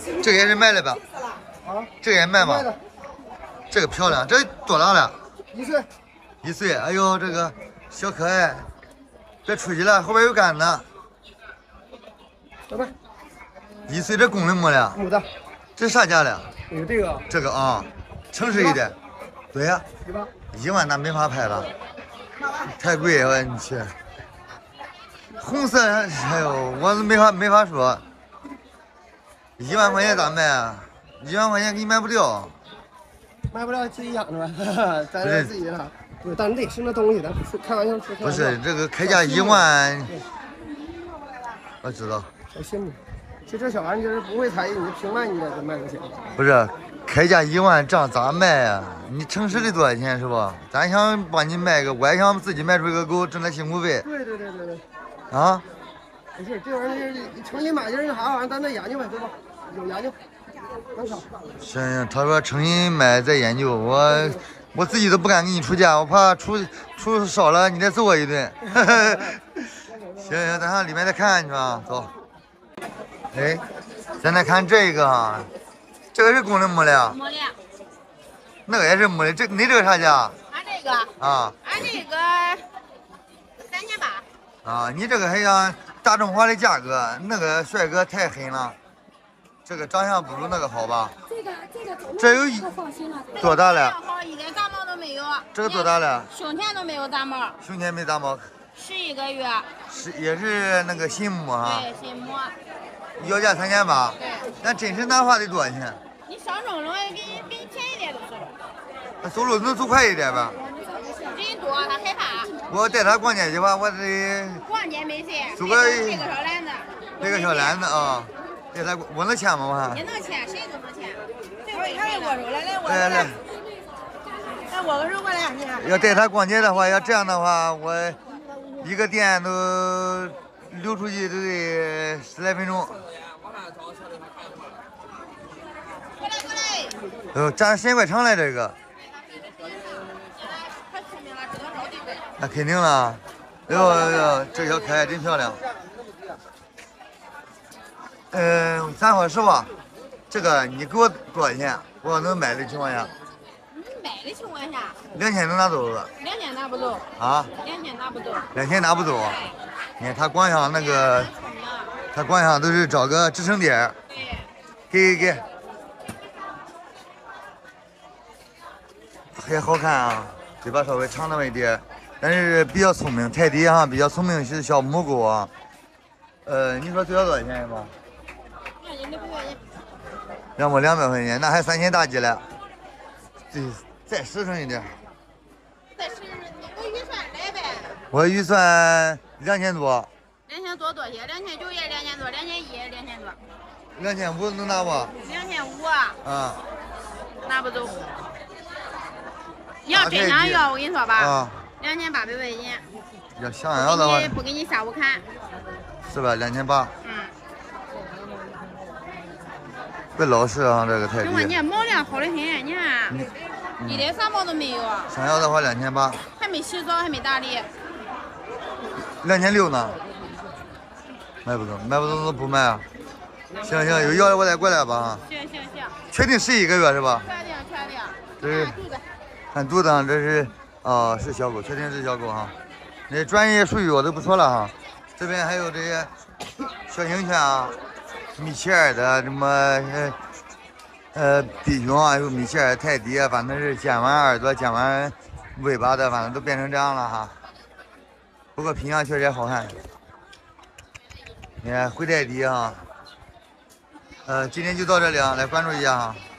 这个也是卖的吧？ 啊， 这个也卖吗？这个漂亮，这多大了 ？1岁。 1岁，哎呦，这个小可爱，别出去了，后边有杆子。 来吧。 1岁，这公的母的？ 母的。 这啥价的？ 有这个。 这个啊，诚实一点。对呀。1万那没法拍了，太贵了，你去。红色，哎呦，我没法说。1万块钱咋卖啊？1万块钱给你卖不掉。 卖不了自己养着吧，咱这自己的。对，但得是那东西，咱开玩笑说。 不是这个开价1万，我知道。 小心你，就这小玩意儿不会才艺，你平卖你也得卖个钱。 不是开价1万，这样咋卖啊？你城市里多少钱是吧？咱想帮你卖个，我也想自己卖出一个狗，挣点辛苦费。 对。 啊？ 没事，这玩意儿你诚心买就是啥玩意儿，咱再研究呗，对吧？有研究。 行，他说诚心买再研究，我自己都不敢给你出价，我怕出少了你再揍我一顿。行，咱上里面再看看去吧，走。哎，咱再看这个，这个是公的母的？ 母的。 那个也是母的，你这个啥价？ 俺这个啊， 俺这个3800。 啊，你这个还像大众化的价格，那个帅哥太狠了。这个长相不如那个好吧？这有多大了？ 好，一点杂毛都没有。 这个多大了？ 胸前都没有杂毛。 胸前没杂毛。 11个月。 也是那个新母哈。 对，新母。 要价3800。 对。 那真实拿话得多少钱？ 你上中了，给你便宜点都是。 那走路能走快一点吧？ 人多，他害怕。 我带他逛街去吧，我得。 逛街没事。 走个。 背个小篮子。 背个小篮子啊。带他，我能牵吗？我你能牵，谁都能牵。 来握手，来握手， 来， 来握个手过来。 要带他逛街的话，要这样的话，我一个店都溜出去都得10来分钟。过来。站时间怪长了这个。那肯定了。哟，这小可爱真漂亮。咱说实话，这个你给我多少钱？我能买的情况下。 买的情况下。 2000能拿走是吧 ？2000拿不走。 啊 ？2000拿不走。 2000拿不走。你看他光想那个，他光想都是找个支撑点。给。还好看啊，嘴巴稍微长那么一点，但是比较聪明。泰迪哈比较聪明，是小母狗啊。你说最要多少钱吧？让我200块钱，那还3000大几了。对，再实诚一点。 再实诚，你给我预算来呗。 我预算2000多。 2000多多些，2900也2000多，2100也2000多。 2500能拿不 ？2500啊。 啊。 拿不走。你要真想要，我跟你说吧。 啊。 2800块钱。 要想要的话。 不给你下午看。 是吧？2800。别老实啊，这个泰迪。 行吧，你看毛量好的很，你看，一点啥毛都没有。 想要的话2800。 还没洗澡，还没打理。 2600呢？卖不动就不卖啊。行，有要的我再过来吧。 行。 确定11个月是吧？ 确定。 这是看肚子上，这是是小狗，确定是小狗哈。那专业术语我都不说了哈。这边还有这些小型犬啊。米切尔的什么比熊啊，有米切尔、泰迪啊，反正是剪完耳朵、剪完尾巴的，反正都变成这样了哈。不过品相确实也好看。你看灰泰迪啊，今天就到这里啊，来关注一下哈。